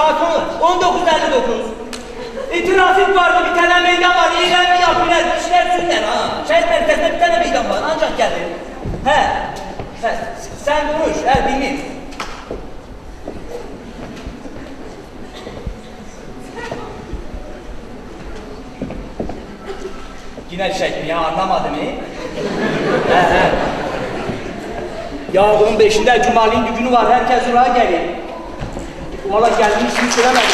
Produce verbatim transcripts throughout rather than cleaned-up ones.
saat on dokuz elli dokuz. E, trafik vardı, bir tane meydan var, eğlenme yapıyorlar, bir şeyler sürler ha. Şehir merkezinde bir tane meydan var, ancak geldi. He, he, sen konuş, he, dinleyin. Yine şey ya, anlamadım mı? He he. Ya bunun beşinde Cumali'nin düğünü var, herkes oraya geliyor. Valla geldiğini şimdi süremedim.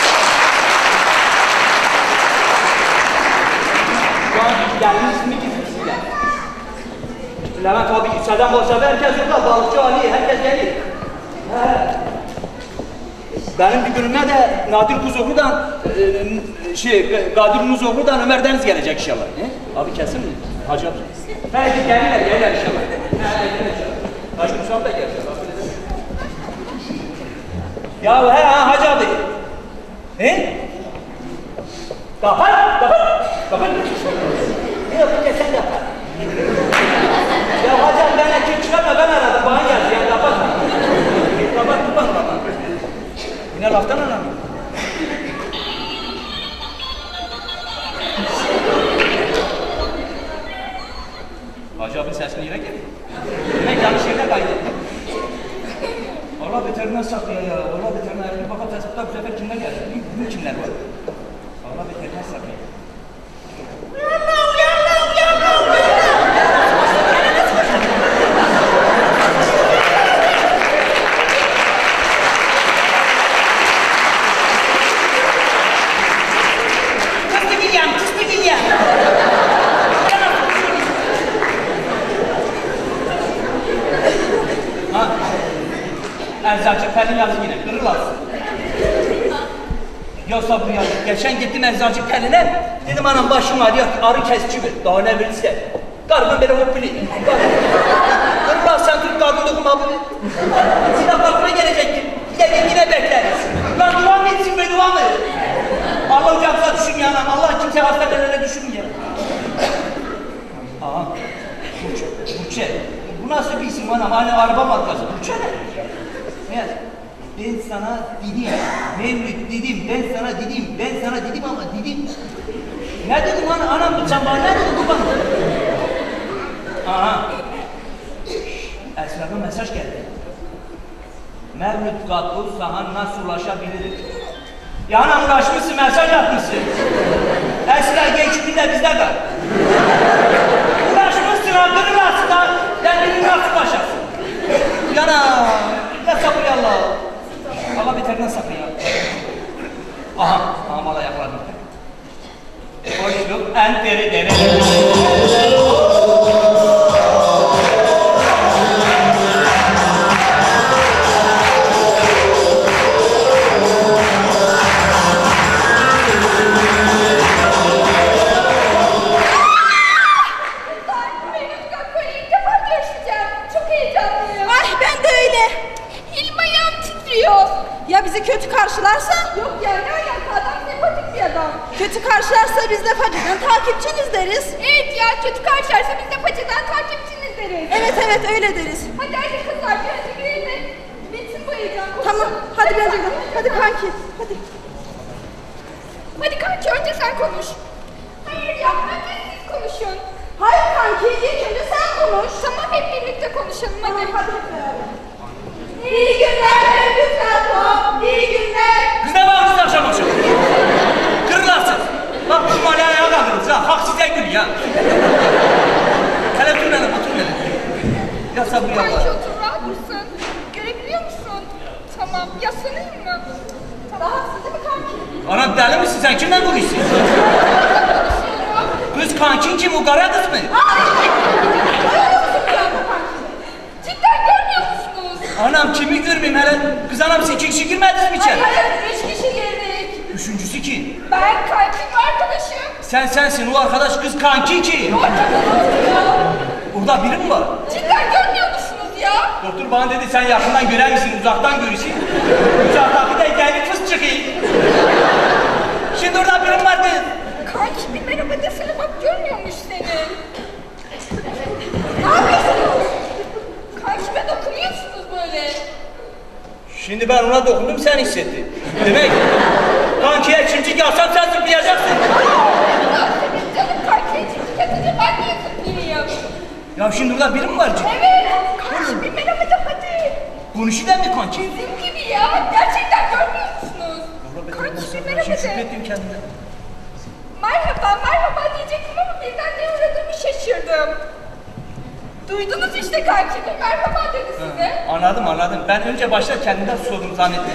Şu an geldiğini şimdi gizlisiyle. Levent abi İsa'dan başladı, herkes orada, balıkçı Ali, herkes geliyor. He. Benim bir günüme de Nadir Kuzoğlu'dan, e, şey, Kadir Muzoğlu'dan Ömer Deniz gelecek inşallah. He? Abi kesin mi? Hacı abi. He, gelirler, gelirler inşallah. He, gelirler inşallah. Hacı Muzoğlu da gelecek. Ya he ha Hacı abi. He? Kapat, kapat, kapat. Ne yapınca sen kapat. Ya Hacı abi ben erkek çıkarma, ben aradım, bana geldi ya, kapat. Kapat, kapat, kapat. Yine laftan anlamıyorum. Hacı abinin sesini yine geliyor. Demek yanlış yerine kaydı. Allah beterinden saklıyor ya. Allah beterinden elini fakat hesapta bu sefer kimler geldi? Bugün kimler var? Allah beterinden saklıyor. Uyanma, uyanma, uyanma, uyanma! Kısmı giyem, kısmı giyem! Ha? Eczacı Pelin yazı yine, kırılarsın. Ya sabır ya, geçen gittim Eczacı Pelin'e, dedim anam başım var ya, arı kesici bir, daha ne bilse. Karımın beni hoppili. Kırılar sen tut karnını dokuma bunu. Silah kalkına gelecektim, gidin yine bekleriz. Lan duvar mı etsin be duvar mı? Allah ucağımıza düşün ya anam, Allah kimse hastanelerine düşürmüyor. Aha, Burçe, Burçe. Bu nasıl bir isim anam, hani araba markası, Burçe ne? Ne? Ben sana dedim, Mevlüt dedim, ben sana dedim, ben sana dedim ama dedim. Ne dedim ana, anam sen bana ne dedin bu bana? Aha. Esra'dan mesaj geldi. Mevlüt Gatkul sahan nasıl ulaşabilir? Ya anam ulaşmışsın, mesaj atmışsın. Esra genç günde bizde kal. Ulaşmışsın ha, kırılarsın ha, kendini nasıl ulaşarsın? Yana, ne sabır ya Allah. Allah beterinden sakın ya. Aha, aha mala yakaladım. Hoşluk en deri deri. Ya bizi kötü karşılarsa? Yok ya, ne alaka, adam sempatik bir adam. Kötü karşılarsa biz de Face'den takipçiniz deriz. Evet ya, kötü karşılarsa biz de Face'den takipçiniz deriz. Evet evet öyle deriz. Hadi hadi kızlar, bir hadi girelim de bitsin bu heyecan. Tamam hadi ben de hadi kanki hadi. Hadi kanki, önce sen konuş. Hayır ya, önce siz konuşun. Hayır kanki, ilk önce sen konuş. Tamam, hep birlikte konuşalım hadi. Tamam hadi hep beraber. İyi günler Mevlüt Gatkul, iyi günler. Kız ne bağırıyorsun akşam akşam? Kırılarsın. Bak şu mali ayağa kaldırırız ha, hak size gül ya. Hele tünele, bu tünele. Ya sabır ya Allah. Kanki otur, rahat mısın? Görebiliyor musun? Tamam, yaslanayım mı? Rahatsın değil mi kanki? Anam deli misin sen, kimden konuşuyorsun? Kız kankin kim, o kara kız mı? Cidden görmüyor musunuz? Anam kimi görmeyeyim hele, kız anam siz iki kişi girmediniz mi içeri? Hayır, üç kişi girdik. Üçüncüsü kim? Ben kankim ve arkadaşım. Sen sensin, o arkadaş kız kanki ki. Orada biri mi var? Cidden görmüyor musunuz ya? Doktor bana dedi sen yakından görer misin, uzaktan görürsün. Uzaktaki de geldi fıs çıkıyor. Şimdi orada birim vardı. Kanki bir merhaba desene, bak görmüyormuş seni. Ne yapıyorsunuz? Kankime dokunuyorsunuz böyle. Şimdi ben ona dokundum, sen hissettin. Demek kankiye ikinci gelsem sen zıplayacaksın. Canım kankiye ikinci katıcı ben niye zıplayayım? Ya şimdi burada biri mi var ciddi? Evet. Kanki bir merhaba de hadi. Konuşuyor mu kanki? Bizim gibi ya. Gerçekten görmüyor musunuz? Kanki bir merhaba Şimdi de. şükrettim kendime. Merhaba, merhaba diyecektim ama birden ne uğradığımı şaşırdım. Duydunuz işte kanki bir merhaba dedi size. Anladım anladım. Ben önce başta kendimden sordum zannettim.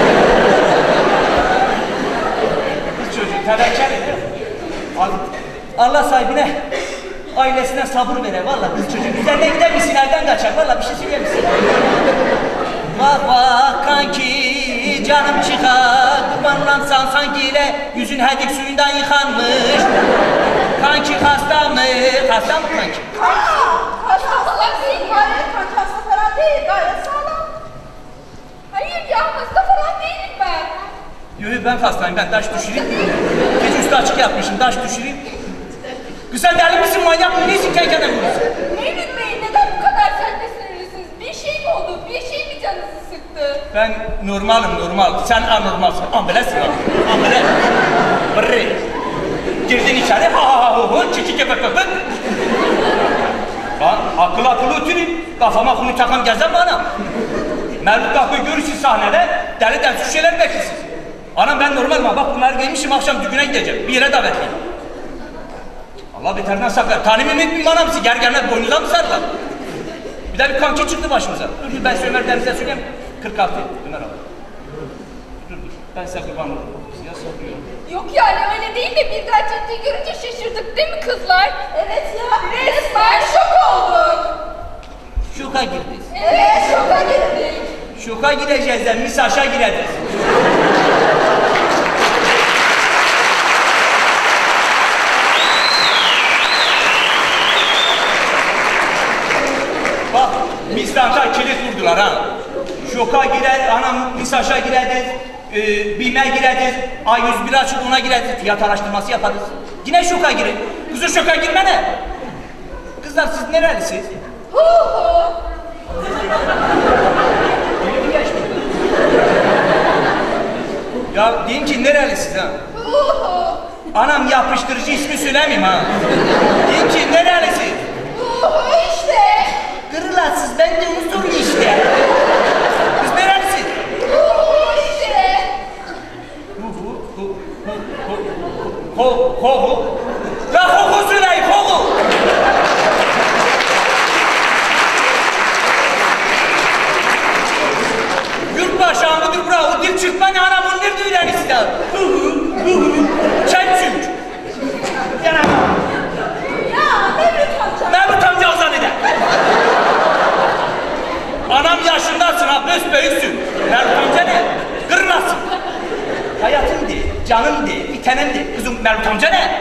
Kız çocuk tevekkül ediyor. Allah sahibine, ailesine sabır vere. Vallahi kız çocuk üzerine gider misin, elden kaçar. Vallahi bir şey söyler misin? Bak bak kanki canım çıkar. Kurban olan san sankiyle yüzün hedik suyundan yıkanmış. Kanki hasta mı? Hasta mı kanki? Hasta falan değil. Hayır kanki hasta falan değil. Gayet sağlam. Hayır ya hasta falan değilim ben. Yok yok ben hastayım, ben taş düşüreyim. Gece üstü açık yapmışım, taş düşüreyim. Kız sen deli misin, manyak mı? Neysin kenkene vuruyorsun? Mevlüt Bey neden bu kadar sert ve sinirlisiniz? Bir şey mi oldu? Bir şey mi canınızı sıktı? Ben normalim normal, sen anormalsın. Ambulans ya, ambulans. Brrr. Girdin içeri, ha ha ha hu hu, çiki kepek kepek. Lan akıl akıl oturayım, kafama kunu takam gezer mi anam? Mevlüt kapıyı görürsün sahnede, deli deli şeyler beklesin. Anam ben normalim ha, bak bunları giymişim, akşam düğüne gideceğim, bir yere davetliyim. Allah beterinden saklar, tanımım etmeyeyim anamsı, gergerler boynuza mı sarılar? Bir de bir kanki çıktı başımıza. Dur dur ben Ömer Deniz'e söyleyeyim, kırk altı, Ömer abi. Dur dur, ben size kurban olurum, size soruyorum. Yok yani öyle değil de birden ciddi görünce şaşırdık değil mi kızlar? Evet ya. Resmen şok olduk. Şoka girdik. Evet şoka girdik. Şoka gireceğiz de misaşa gireceğiz. Bak, Misrata kilit vurdular ha. Şoka girer, anam misaşa gireriz, e, BİM'e gireriz, A yüz bir açık ona gireriz, fiyat araştırması yaparız. Yine şoka girin. Kızı şoka girme ne? Kızlar siz nerelisiniz? Hu hu. Ya deyin ki nerelisiniz ha? Hu hu. Anam yapıştırıcı ismi söylemeyeyim ha. Deyin ki nerelisiniz? Hu hu işte. Kırılatsız ben de onu soruyor işte. Kız nerelisin? Hu hu işte. Hu hu hu hu hu hu hu hu. Ya hu hu söyleyin hu hu. Yurtbaşı amıdır bravo dil çıkma ne anam onu nerede öğrenirsin ya? Hu hu hu hu. Çemçük. Yana. Ya Mevlüt amca. Mevlüt amca ozan eder. Anam yaşındasın ha, büyüksün. Mevlüt amca ne? Kırılasın. Hayatım değil, canım değil, bir tanem değil. Kızım Mevlüt amca ne?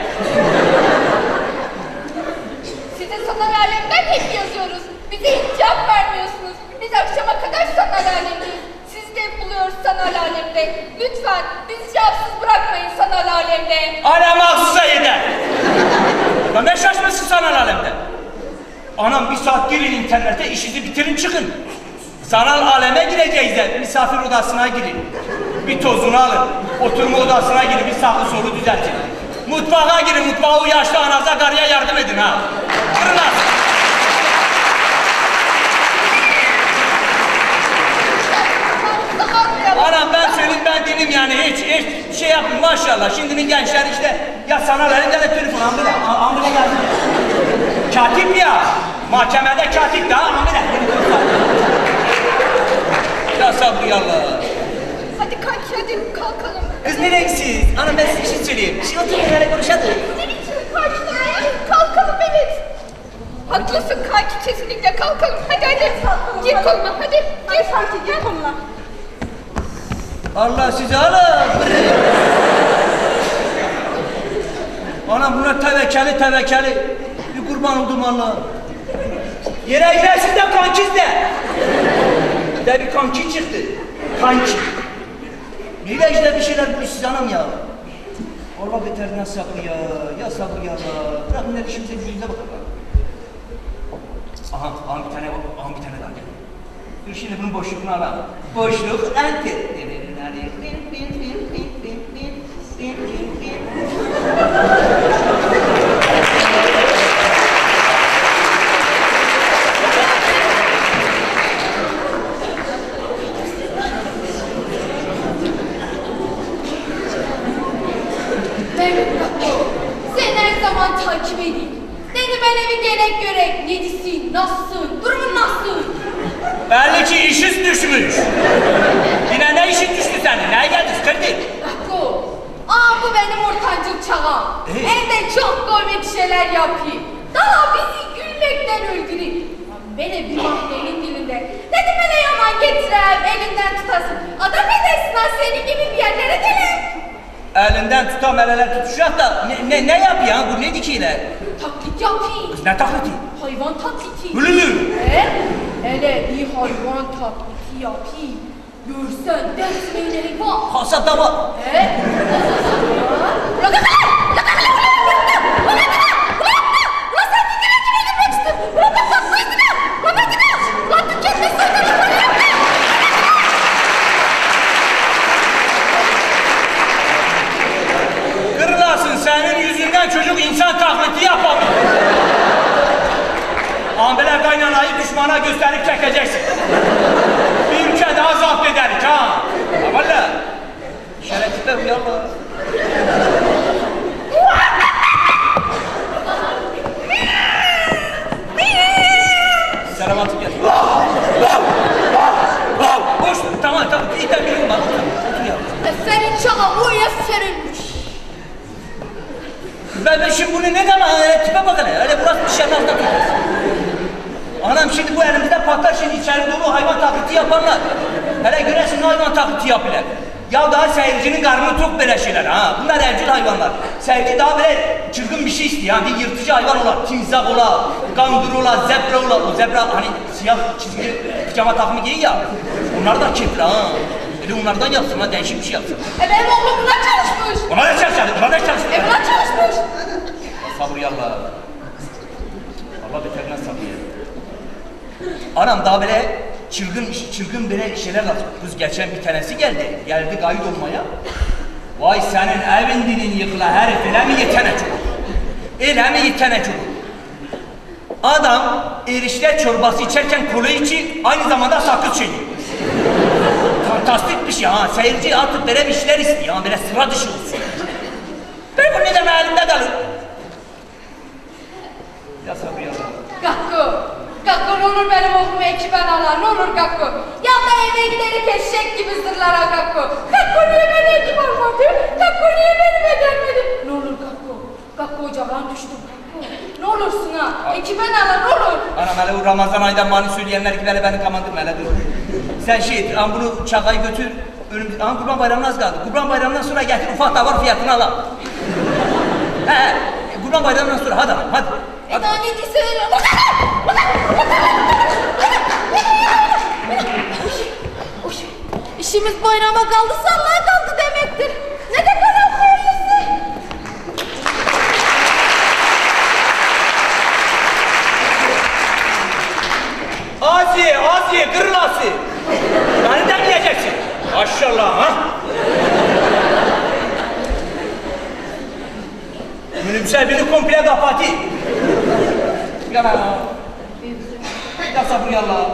Size sanal alemden hep yazıyoruz. Bize hiç cevap vermiyorsunuz. Biz akşama kadar sanal alemdeyiz. Siz de buluyoruz sanal alemde. Lütfen bizi cevapsız bırakmayın sanal alemde. Alem mahsusa yeder. Ya ne şaşmasın sanal alemde? Anam bir saat girin internete, işinizi bitirin çıkın. Sanal aleme gireceğiz de misafir odasına girin. Bir tozunu alın. Oturma odasına girin, bir sağlı soru düzeltin. Mutfağa girin, mutfağa o yaşlı anaza karıya yardım edin ha. Kırılar. Anam ben söyleyeyim ben dilim yani hiç hiç şey yapın maşallah. Şimdinin gençler işte ya sanal elinde de telefon ambule ambule geldi. Katip ya. Mahkemede katip daha ambule. Ya sabri Allah. Hadi kanki hadi kalkalım. Kız nereye gidiyorsun? Anam ben size bir şey söyleyeyim. Bir şey oturun nereye konuşalım. Ne biçim karşılar? Kalkalım evet. Haklısın kanki kesinlikle kalkalım. Hadi hadi. Gir koluma hadi. Hadi kanki gel koluna. Allah sizi alın. Anam bunlar tevekkeli tevekkeli. Bir kurban oldum Allah. Yere girersin de kankiz de. De bir kanki çıktı. Kanki. Neyle işte bir şeyler buluşsuz anam ya. Allah beterinden sabır ya. Ya sabır ya. Bırakın her işimize yüzünüze bakalım. Aha, aha bir tane, aha bir tane daha gel. Dur şimdi bunun boşluğunu alalım. Boşluk enter. Mehmet Kapı, seni her zaman takip edeyim. Dedi ben evi gerek görek, nedisin, nasılsın, durumun nasıl? Belli ki işiniz düşmüş. Yine ne işin düştü senin? Neye geldin? Kırdı. Kapı, aa bu benim ortancıl çağım. Ee? Evde çok komik şeyler yapayım. Daha bizi gülmekten öldüreyim. Beni bir mahallenin dilinde. Dedim hele yaman getireyim, elinden tutasın. Adam edersin ha senin gibi bir yerlere gelin. Elinden tutam, eleler tutuşacak da ne, ne, ne yapıyor bu ne dikiyle? Taklit yapayım. Kız ne taklidi? Hayvan taklidi. Gülülü. He? Hele bir hayvan taklidi yapayım. Görsen ders meyleri var. Hasada var. He? Ulan kakala! Ulan kakala! Ulan kakala! Ulan yapma! Ulan sen dikine gibi girmek istiyorsun. Ulan bak bak koyduna! Ulan bırakına! Ulan dur kendine söyle! Ulan yapma! Kırılasın senin yüzünden çocuk insan taklidi yapamıyor. Ambeler kaynanayı düşmana gösterip çekeceksin. Bir ülke daha zapt ederik ha. Ha valla. Şerefsizler uyarlar. Selamatı gel. Boş dur. Tamam tamam. İyi de bir bak. Senin çağın oraya serilmiş. Ben, ben şimdi bunu ne zaman öyle tipe bak hele. Öyle burası bir şey altında tutuyoruz. Anam şimdi bu elimizde patlar şimdi içeri dolu hayvan taklidi yaparlar. Hele göresin hayvan taklidi yapıyorlar. Ya daha seyircinin karnını tok böyle şeyler ha. Bunlar evcil hayvanlar. Seyirci daha böyle çılgın bir şey istiyor. Yani bir yırtıcı hayvan ola, timsah ola, kangur ola, zebra ola. O zebra hani siyah çizgili pijama takımı giyiyor ya. Onlar da kefir ha. Öyle onlardan yapsın ha, değişik bir şey yapsın. E benim oğlum buna çalışmış. Ona da çalışıyor, ona da çalışıyor. E buna çalışmış. Sabır yallah. Allah beterinden sabrıyor. Anam daha böyle çılgın, çılgın böyle şeyler lazım. Kız geçen bir tanesi geldi. Geldi kayıt olmaya. Vay senin evin dilin yıkıla herif, öyle mi yetene çocuk? Öyle mi yetene çocuk? Adam erişte çorbası içerken kola içi aynı zamanda sakız çiğniyor. Fantastik bir şey ha. Seyirci artık böyle bir şeyler istiyor. Böyle sıra dışı olsun. Ben bunu neden elimde kalır? Ya sabır ya. Gakko, Gakko ne olur benim oğlumu ekiben alar, ne olur Gakko. Yanda eve giderik eşek gibi zırlar ha Gakko. Gakko niye beni ekip almadı? Gakko niye beni bedenmedi? Ne olur Gakko, Gakko ocağından düştüm Gakko. Ne olursun ha, ekiben alar ne olur. Anam hele o Ramazan ayından mani söyleyenler gibi hele beni kamandırma hele dur. Sen şey et, an bunu çakayı götür. Önümüzde, an Kurban Bayramı'na az kaldı. Kurban Bayramı'ndan sonra getir ufak da var fiyatını al. He he, Kurban Bayramı'ndan sonra hadi hadi. E daha ne diyse öyle. İşimiz bayrama kaldı, sallaya kaldı demektir. Ne de karan koyuyorsun? Asi, Asi, kırılası. Beni demleyeceksin. Maşallah ha. Minibüse beni komple kapatı. Ya ya sabır yallah.